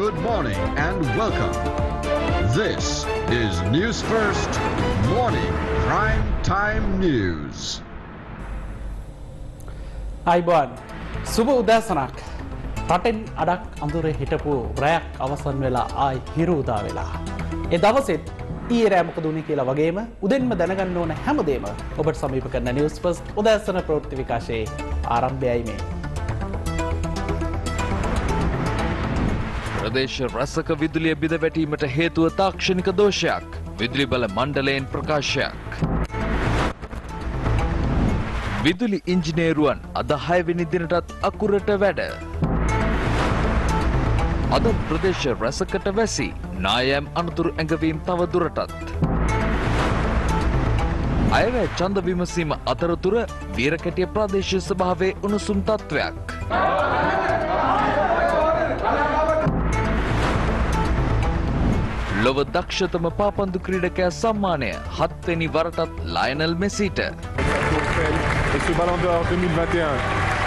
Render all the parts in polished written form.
Good morning and welcome. This is News First Morning Prime Time News. අයිබෝන් සුබ උදෑසනක්. රටෙන් අඩක් අඳුරේ හිටපු රැයක් අවසන් වෙලා ආයි හිරු උදා වෙලා. ඒ දවසෙත් ඊයේ රෑ මොකද වුනේ කියලා වගේම උදෙන්ම දැනගන්න ඕන හැමදේම ඔබට සමීප කරන නිවුස් ෆස්ට් උදෑසන ප්‍රවෘත්ති විකාශයේ ආරම්භයයි මේ. ප්‍රදේශ රසක විදුලිය බිඳ වැටීමට හේතුව තාක්ෂණික දෝෂයක්. විදුලි බල මණ්ඩලයෙන් ප්‍රකාශයක්. විදුලි ඉංජිනේරුවන් අද 6 වෙනි දිනටත් අකුරට වැඩ. අද ප්‍රදේශ රසකට වැසි නායම් අනතුරු ඇඟවීම් තව දුරටත්. අයවැය ඡන්ද විමසීම අතරතුර වීරකැටිය ප්‍රාදේශීය සභාවේ උණුසුම් තත්ත්වයක්. ලොව දක්ෂතම පාපන්දු ක්‍රීඩකයා සම්මානය 7 වෙනි වරටත් ලයනල් මෙසිට. Et ce Ballon d'Or 2021.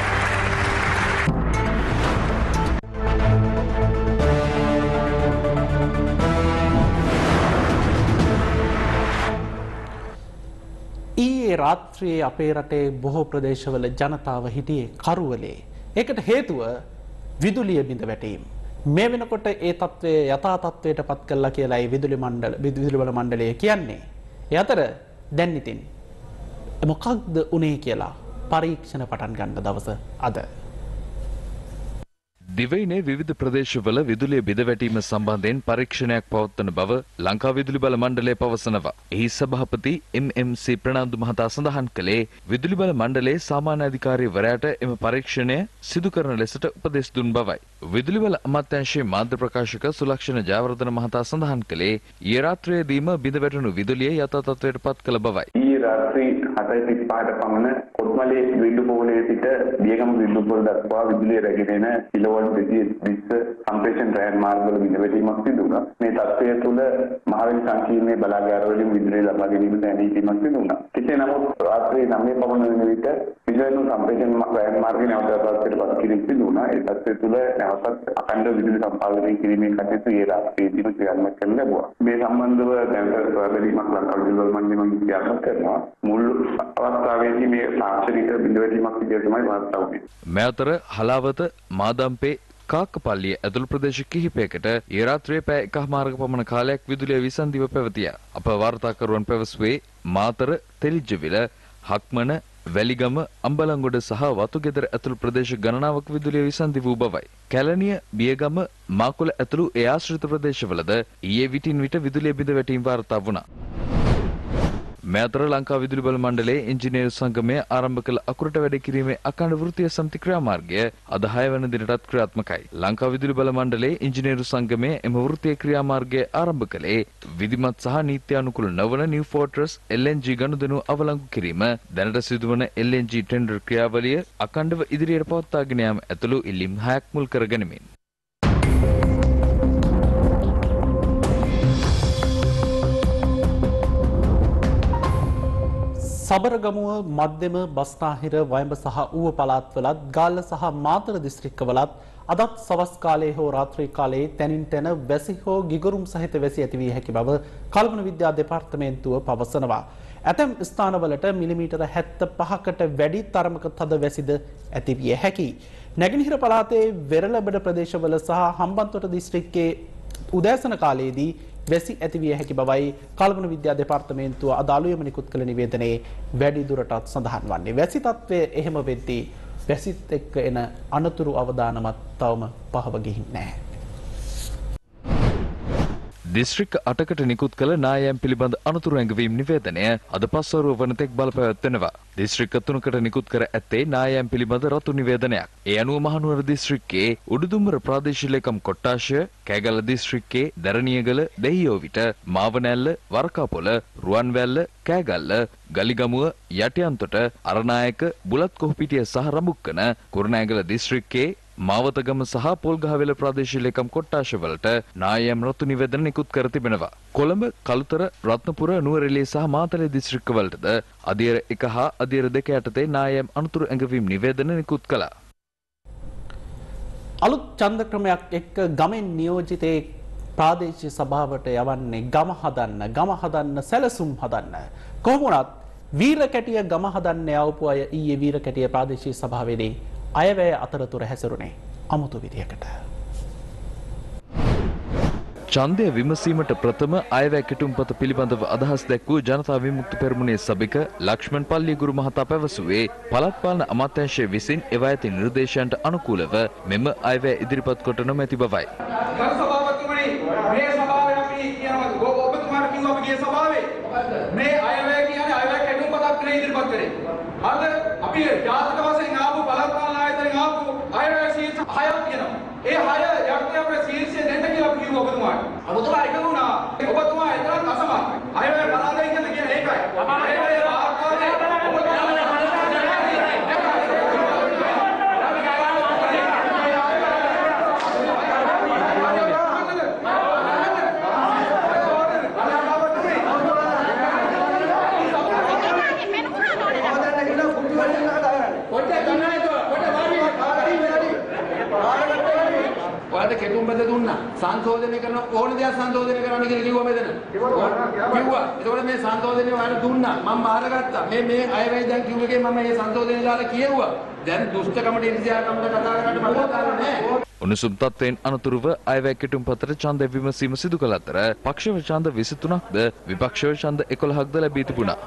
ඊයේ රාත්‍රියේ අපේ රටේ බොහෝ ප්‍රදේශවල ජනතාව හිටියේ කරුවලේ. ඒකට හේතුව විදුලිය බිඳ වැටීම. මේ වෙනකොට ඒ තත්ත්වය යථා තත්ත්වයට පත් කළා කියලායි විදුලි බල මණ්ඩලය කියන්නේ. ඒ අතර දැන් ඉතින් මොකක්ද උනේ කියලා පරීක්ෂණ පටන් ගන්න දවස අද. දිවයිනේ විවිධ ප්‍රදේශවල විදුලිය බිඳ වැටීම සම්බන්ධයෙන් පරීක්ෂණයක් පවත්වන බව ලංකා විදුලි බල මණ්ඩලය පවසනවා. එහි සභාපති MMC ප්‍රනාන්දු මහතා සඳහන් කළේ විදුලි බල මණ්ඩලයේ සාමාන්‍ය අධිකාරීවරයාට එම පරීක්ෂණය සිදු කරන ලෙසට උපදෙස් දුන් බවයි. විදුලි බල අමාත්‍යාංශයේ මාධ්‍ය ප්‍රකාශක සුලක්ෂණ ජයවර්ධන මහතා සඳහන් කළේ ඊයේ රාත්‍රියේදීම බිඳ වැටුණු විදුලිය යථා තත්ත්වයට පත් කළ බවයි. ඊයේ රාත්‍රී 7:35ට පමණ කොත්මලේ විදුලි පෝලයේ සිට දියගම විදුලි පෝල දක්වා විදුලිය රැගෙන එන කිලෝවොට් 220 සම්ප්‍රේෂණ රෑන් මාර්ගවල බිඳ වැටීමක් සිදු වුණා. මේ තත්ත්වය තුළ මහවැලි සංකීර්ණයේ බලාගාරවලින් විදුලිය ලබා ගැනීමට ඇනීමක් සිදු වුණා. කෙසේ නමුත් රාත්‍රී 9 පමණ වන විට විදුලි සම්ප්‍රේෂණ රෑන් මාර්ගයේ නැවතත් පත් කිරීම සිදු වුණා. ඒ තත්ත්වය තුළ නැවතත් අඛණ්ඩ විදුලි සම්පාදනය කිරීමේ කටයුතු ඊයේ රාත්‍රියේදීම ක්‍රියාත්මක කරන්න ලැබුවා. මේ සම්බන්ධව දැනට ප්‍රවැදීමක් ලංකා විදුලි බල මණ්ඩලයෙන් ක්‍රියාත්මක කරනවා. මුල් අවස්ථාවේදී මේ තාක්ෂණික බිඳ වැටීමක් විදිහට තමයි වාර්තා වුනේ. මේ අතර හලාවත මාදම්පේ කාකපල්ලිය ඇතුළු ප්‍රදේශ කිහිපයකට ඊ රාත්‍රියේ පැය 1:00 පමණ කාලයක් විදුලිය විසන්දිව පැවතියා. අප වාර්තාකරුවන් පැවසුවේ මාතර තෙලිජ්ජවිල හක්මන වැලිගම අම්බලන්ගොඩ සහ වතුගෙදර ඇතුළු ප්‍රදේශ ගණනාවක විදුලිය විසන්දි වූ බවයි. කැලණිය බියගම මාකුල ඇතුළු ඒ ආශ්‍රිත ප්‍රදේශවලද ඊයේ විටින් විට විදුලිය බිඳ වැටීම් වාර්තා වුණා. මේ අතර ලංකා විදුලි බල මණ්ඩලයේ ඉංජිනේරු සංගමය ආරම්භ කළ අකුරට වැඩ කිරීමේ අඛණ්ඩ වෘත්තීය සමිති ක්‍රියාමාර්ගය අද 6 වන දිනටත් ක්‍රියාත්මකයි. ලංකා විදුලි බල මණ්ඩලයේ ඉංජිනේරු සංගමය එම වෘත්තීය ක්‍රියාමාර්ගය ආරම්භ කළේ විධිමත් සහ නීත්‍යානුකූල නොවන නිව් ෆෝර්ට්‍රස් LNG ගනුදෙනු අවලංගු කිරීම, දැනට සිදුවන LNG ටෙන්ඩර් ක්‍රියාවලිය අඛණ්ඩව ඉදිරියට පවත්වාගෙන යාම ඇතුළු ඉල්ලීම් 6ක් මුල් කරගනිමින් සබරගමුව මධ්‍යම බස්නාහිර වයඹ සහ ඌව පළාත්වලත් ගාල්ල සහ මාතර දිස්ත්‍රික්කවලත් අදත් සවස් කාලයේ හෝ රාත්‍රී කාලයේ තැනින් තැන වැසි හෝ ගිගුරුම් සහිත වැසි ඇති විය හැකි බව කළමන විද්‍යා දෙපාර්තමේන්තුව පවසනවා. ඇතැම් ස්ථානවලට මිලිමීටර 75කට වැඩි තරමක තද වැසිද ඇති විය හැකියි. නැගෙනහිර පළාතේ වෙරළබඩ ප්‍රදේශවල සහ හම්බන්තොට දිස්ත්‍රික්කයේ උදෑසන කාලයේදී වැසි ඇති විය හැකි බවයි කළමන විද්‍යා දෙපාර්තමේන්තුව අදාළවම නිකුත් කළ නිවේදනයේ වැඩි දුරටත් සඳහන් වන්නේ. වැසි තත්ත්වය එහෙම වෙද්දී වැසිත් එක්ක එන අනතුරු අවදානමත් තවම පහව ගිහින් නැහැ. දිස්ත්‍රික්ක 8කට නිකුත් කළ නායම් පිළිබඳ අනතුරු ඇඟවීම් නිවේදනය අද පස්වරුව වනතෙක් බලපැවැත්වෙනවා. දිස්ත්‍රික්ක 3කට නිකුත් කර ඇත්තේ නායම් පිළිබඳ රතු නිවේදනයක්. ඒ අනුව මහනුවර දිස්ත්‍රික්කයේ උඩුදුම්බර ප්‍රාදේශීය ලේකම් කොට්ටාශය, කෑගල්ල දිස්ත්‍රික්කයේ දරණියගල, දෙහියෝවිට, මාවනැල්ල, වරකාපොළ, රුවන්වැල්ල, කෑගල්ල, ගලිගමුව, යටියන්තොට, අරනායක, බුලත් කොහුපිටිය සහ රඹුක්කන, කුරුණෑගල දිස්ත්‍රික්කයේ මාවතගම සහ පොල්ගහවෙල ප්‍රාදේශීය ලේකම් කොට්ටාශවලට නායම් රතු නිවේදන නිකුත් කර තිබෙනවා. කොළඹ, කළුතර, රත්නපුර, නුවරඑළිය සහ මාතලේ දිස්ත්‍රික්කවලටද අධීර 1 හා අධීර 2 යටතේ නායම් අනතුරු ඇඟවීම් නිවේදන නිකුත් කළා. අලුත් ඡන්ද ක්‍රමයක් එක්ක ගමෙන් නියෝජිතේ ප්‍රාදේශීය සභාවට යවන්නේ ගම හදන්න සැලසුම් හදන්න. කොහොම වුණත් වීරකැටිය ගම හදන්න යවපු අය ඊයේ වීරකැටිය ප්‍රාදේශීය සභාවේදී අයවැය අතරතුර හැසිරුණේ අමුතු විදියකට. ඡන්දය විමසීමට ප්‍රථම අයවැය කෙටුම්පත පිළිබඳව අදහස් දැක්වූ ජනතා විමුක්ති පෙරමුණේ සභික ලක්ෂ්මන් පල්ලියගුරු මහතා පැවසුවේ පළාත් පාලන අමාත්‍යාංශය විසින් එවා ඇති නිර්දේශයන්ට අනුකූලව මෙම අයවැය ඉදිරිපත් කොට නොමැති බවයි. මේ සභාවේ අපි කියනවා ඔබතුමාට කිව්වා අපි ගිය සභාවේ මේ අයවැය කියන්නේ අයවැය කෙටුම්පතක් නේ ඉදිරිපත් කරේ. හරිද? අපි ජාතික වශයෙන් ආපු පළාත් පාලන ආයතනයෙන් ආපු අයවැය සීට් 6ක් තියෙනවා. ඒ 6 යටතේ අපේ සීට්ස් දෙන්න කියලා අපි කිව්වා ඔබතුමාට. ඔබතුමා එකතු වුණා. ඔබතුමා එතරම් අසමත්. අයවැය පළාතෙන් කියලා කියන්නේ ඒකයි. අයවැය වාර්තාවේ කෙටුම්පත දුන්නා සංශෝධනය කරන ඕන දෙයක් සංශෝධනය කරන්න කියලා කිව්වා මෙතන කිව්වා ඒකෝට මේ සංශෝධනය වලට දුන්නා මම බාරගත්තා මේ අයවැය දැන් කිව්ව එකේ මම මේ සංශෝධනය දාලා කියෙව්වා දැන් දුෂ්ටකමට ඉරිසියාකමට කතා කරන්න මම කතාව නැහැ උණුසුම් තත්ත්වයෙන් අනතුරුව අයවැය කෙටුම්පතට ඡන්ද විමසීම සිදු කළ අතර පක්ෂව ඡන්ද 23ක්ද විපක්ෂව ඡන්ද 11ක්ද ලැබී තිබුණා.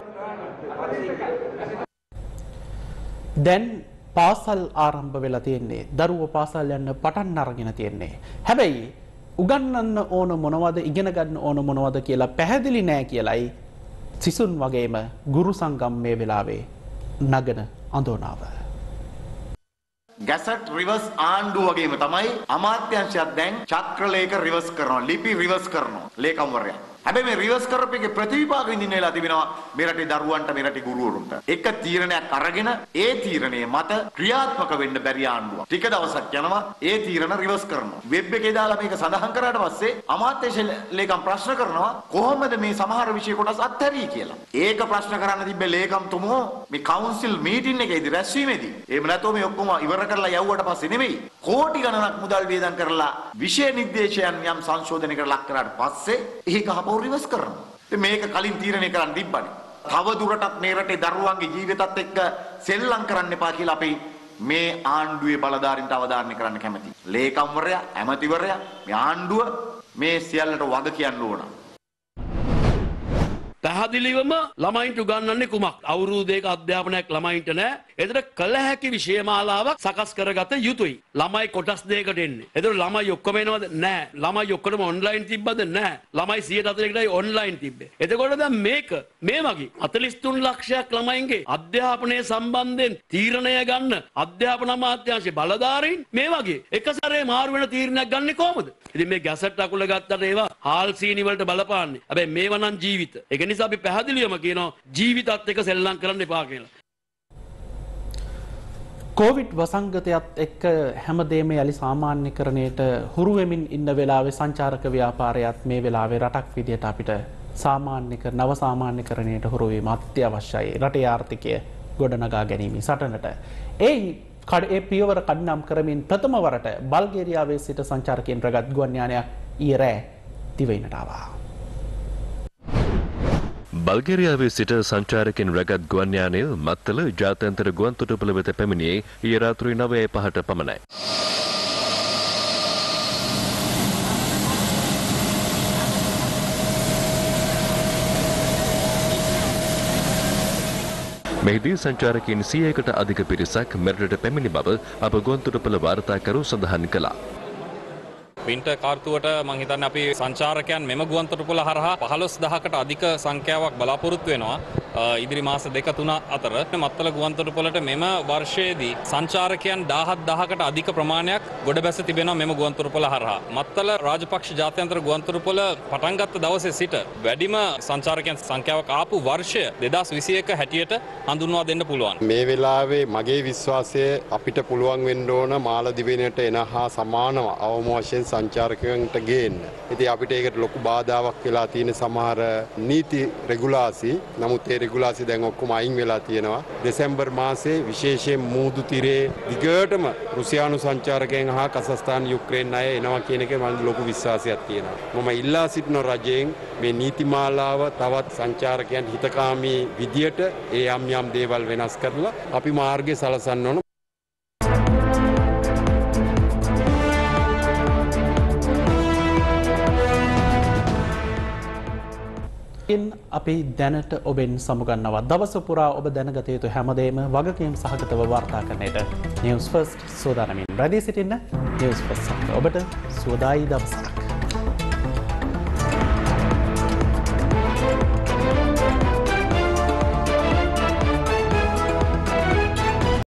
දැන් පාසල් ආරම්භ වෙලා තියෙන්නේ. දරුවෝ පාසල් යන්න පටන් අරගෙන තියෙන්නේ. හැබැයි උගන්වන්න ඕන මොනවද ඉගෙන ගන්න ඕන මොනවද කියලා පැහැදිලි නෑ කියලයි සිසුන් වගේම ගුරු සංගම් මේ වෙලාවේ නගන අඳෝනාව. ගැසට් රිවර්ස් ආණ්ඩුව වගේම තමයි අමාත්‍යාංශයක් දැන් චක්‍රලේඛ රිවර්ස් කරනවා ලිපි රිවර්ස් කරනවා ලේකම්වරයා. හැබැයි මේ රිවර්ස් කරපු එකේ ප්‍රතිවිපාක විඳින්න වෙලා තිබෙනවා මේ රටේ දරුවන්ට මේ රටේ ගුරුවරුන්ට. එක තීරණයක් අරගෙන ඒ තීරණය මත ක්‍රියාත්මක වෙන්න බැරි ආණ්ඩුවක්. ටික දවසක් යනවා ඒ තීරණ රිවර්ස් කරනවා. වෙබ් එකේ දාලා මේක සඳහන් කරාට පස්සේ අමාත්‍යාංශ ලේකම් ප්‍රශ්න කරනවා කොහොමද මේ සමහර විෂය කොටස් අත්හැරී කියලා. ඒක ප්‍රශ්න කරන්න තිබ්බේ ලේකම්තුමෝ මේ කවුන්සිල් මීටින් එකේදී රැස්වීමේදී. එහෙම නැත්නම් මේ ඔක්කොම ඉවර කරලා යවුවට පස්සේ නෙමෙයි. කෝටි ගණනක් මුදල් වියදම් කරලා විෂය නිර්දේශයන් යම් සංශෝධනයකට ලක් කරාට පස්සේ ඒක රිවර්ස් කරනවා. ඉතින් මේක කලින් තීරණය කරන්න තිබ්බනේ. තව දුරටත් මේ රටේ දරුවන්ගේ ජීවිතත් එක්ක සෙල්ලම් කරන්න එපා කියලා අපි මේ ආණ්ඩුවේ බලධාරීන්ට අවධාරණය කරන්න කැමතියි. ලේකම්වරයා, ඇමතිවරයා මේ ආණ්ඩුව මේ සියල්ලට වග කියන්න ඕන. පැහැදිලිවම ළමයින්ට උගන්වන්නේ කුමක්? අවුරුදු දෙක අධ්‍යාපනයක් ළමයින්ට නැහැ. එතන කළ හැකි විෂය මාලාවක් සකස් කරගත යුතුයි. ළමයි කොටස් දෙකකට එන්නේ. එතකොට ළමයි ඔක්කොම එනවද? නැහැ. ළමයි ඔක්කොම ඔන්ලයින් තිබ්බද? නැහැ. ළමයි 104කටයි ඔන්ලයින් තිබ්බේ. එතකොට දැන් මේක මේ වගේ 43 ලක්ෂයක් ළමයින්ගේ අධ්‍යාපනය සම්බන්ධයෙන් තීරණය ගන්න අධ්‍යාපන අමාත්‍යාංශයේ බලධාරීන් මේ වගේ එක සැරේ මාරු වෙන තීරණයක් ගන්නේ කොහොමද? ඉතින් මේ ගැසට් අකුල ගත්තට ඒවා හාල් සීනි වලට බලපාන්නේ. හැබැයි මේවා නම් ජීවිත. ඒක නිසා අපි පැහැදිලිවම කියනවා ජීවිතත් එක්ක සෙල්ලම් කරන්න එපා කියලා. කොවිඩ් වසංගතයත් එක්ක හැමදේම යලි සාමාන්‍යකරණයට හුරු වෙමින් ඉන්න වෙලාවේ සංචාරක ව්‍යාපාරයත් මේ වෙලාවේ රටක් විදියට අපිට නව සාමාන්‍යකරණයට හුරු වීම අත්‍යවශ්‍යයි. රටේ ආර්ථිකය ගොඩනගා ගැනීම සටනට. ඒ පියවර කඩිනම් කරමින් ප්‍රථම වරට බල්ගේරියාවේ සිට සංචාරකයන් රැගත් ගුවන් යානයක් ඊයේ රෑ දිවයිනට ආවා. බල්ගේරියාවේ සිට සංචාරකයන් රැගත් ගුවන් යානය මත්තල ජාත්‍යන්තර ගුවන් තොටුපළ වෙත පැමිණියේ ඊයේ රාත්‍රී 9:05ට පමණයි. මෙහිදී සංචාරකයන් 100කට අධික පිරිසක් මෙරටට පැමිණි බව අප ගුවන් තොටුපළ වාර්තාකරු සඳහන් කළා. වින්ටර් කාර්තුවට මම හිතන්නේ අපි සංචාරකයන් මෙම ගුවන් තොටුපළ හරහා 15000කට අධික සංඛ්‍යාවක් බලාපොරොත්තු වෙනවා. ඉදිරි මාස 2-3 අතර මත්තල ගුවන් තොටුපළට මෙම වර්ෂයේදී සංචාරකයන් 17000කට අධික ප්‍රමාණයක් ගොඩබැස තිබෙනවා මෙම ගුවන් තොටුපළ හරහා. මත්තල රාජපක්ෂ ජාත්‍යන්තර ගුවන් තොටුපළ පටන් ගත්ත දවසේ සිට වැඩිම සංචාරකයන් සංඛ්‍යාවක් ආපු වර්ෂය 2021 හැටියට හඳුන්වා දෙන්න පුළුවන්. මේ වෙලාවේ මගේ විශ්වාසය අපිට පුළුවන් වෙන්න ඕන මාලදිවයිනට එන හා සමානව අවම වශයෙන් සංචාරකයන්ට ගේන්න. ඉතින් අපිට ඒකට ලොකු බාධාවක් වෙලා තියෙන සමහර නීති රෙගුලාසි. නමුත් ඒ රෙගුලාසි දැන් ඔක්කොම අයින් වෙලා තියෙනවා. දෙසැම්බර් මාසේ විශේෂයෙන් මූදු තිරේ දිගටම රුසියානු සංචාරකයන් හා කසස්ථාන යුක්‍රේන අය එනවා කියන එකේ මම ලොකු විශ්වාසයක් තියෙනවා. මම ඉල්ලා සිටින රජයෙන් මේ නීතිමාලාව තවත් සංචාරකයන් හිතකාමී විදියට ඒ යම් දේවල් වෙනස් කරලා අපි මාර්ගය සලසන්න ඕන. අපි දැනට ඔබෙන් සමුගන්නවා දවස පුරා ඔබ දැනගත යුතු හැමදේම වගකීම් සහගතව වාර්තා කරන්නට නිවුස් ෆස්ට් සූදානමින් රැඳී සිටින්න නිවුස් ෆස්ට් ඔබට සුවදායි දවසක්.